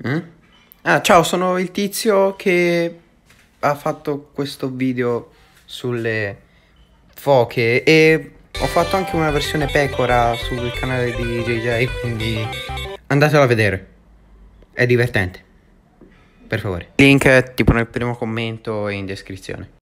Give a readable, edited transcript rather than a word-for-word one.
Mm? Ah, ciao, sono il tizio che ha fatto questo video sulle foche e ho fatto anche una versione pecora sul canale di JJ, quindi andatelo a vedere. È divertente. Per favore. Link tipo nel primo commento e in descrizione.